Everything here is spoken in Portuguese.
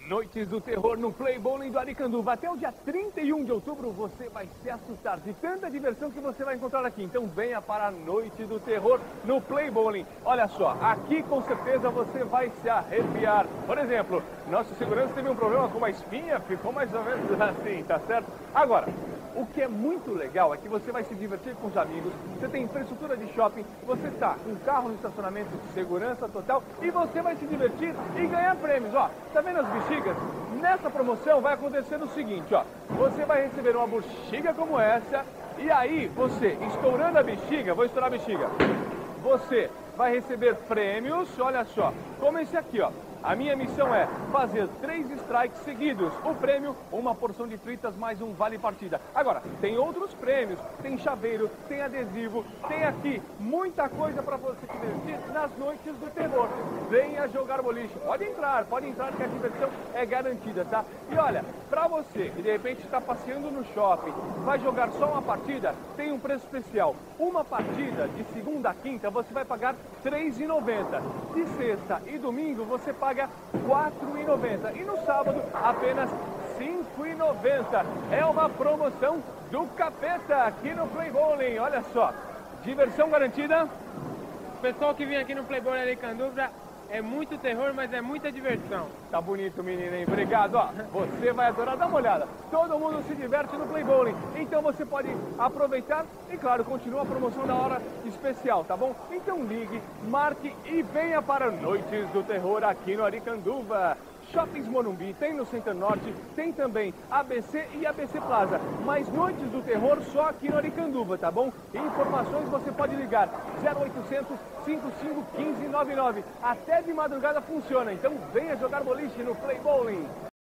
Noites do Terror no Play Bowling do Aricanduva. Até o dia 31 de outubro você vai se assustar de tanta diversão que você vai encontrar aqui. Então venha para a Noite do Terror no Play Bowling. Olha só, aqui com certeza você vai se arrepiar. Por exemplo, nosso segurança teve um problema com uma espinha, ficou mais ou menos assim, tá certo? Agora, o que é muito legal é que você vai se divertir com os amigos, você tem infraestrutura de shopping, você está com um carro no estacionamento de segurança total e você vai se divertir e ganhar prêmios. Ó, tá vendo as bexigas? Nessa promoção vai acontecer o seguinte, ó, você vai receber uma bexiga como essa e aí você, estourando a bexiga, vou estourar a bexiga, você vai receber prêmios, olha só, como esse aqui, ó. A minha missão é fazer 3 strikes seguidos. O prêmio, uma porção de fritas mais um vale partida. Agora, tem outros prêmios. Tem chaveiro, tem adesivo, tem aqui muita coisa para você se divertir nas noites do terror. Venha jogar boliche. Pode entrar que a diversão é garantida, tá? E olha, para você que de repente está passeando no shopping, vai jogar só uma partida, tem um preço especial. Uma partida de segunda a quinta você vai pagar R$ 3,90. De sexta e domingo você paga R$ 4,90 e no sábado apenas R$ 5,90. É uma promoção do capeta aqui no Play Bowling. Olha só, diversão garantida. O pessoal que vem aqui no Play Bowling Aricanduva é muito terror, mas é muita diversão. Tá bonito, menino, hein? Obrigado, ó. Você vai adorar, dá uma olhada. Todo mundo se diverte no Play Bowling. Então você pode aproveitar e, claro, continua a promoção da hora especial, tá bom? Então ligue, marque e venha para Noites do Terror aqui no Aricanduva. Shoppings Morumbi, tem no Center Norte, tem também ABC e ABC Plaza. Mas Noites do Terror só aqui no Aricanduva, tá bom? Informações você pode ligar 0800 55 15 99. Até de madrugada funciona, então venha jogar boliche no Play Bowling.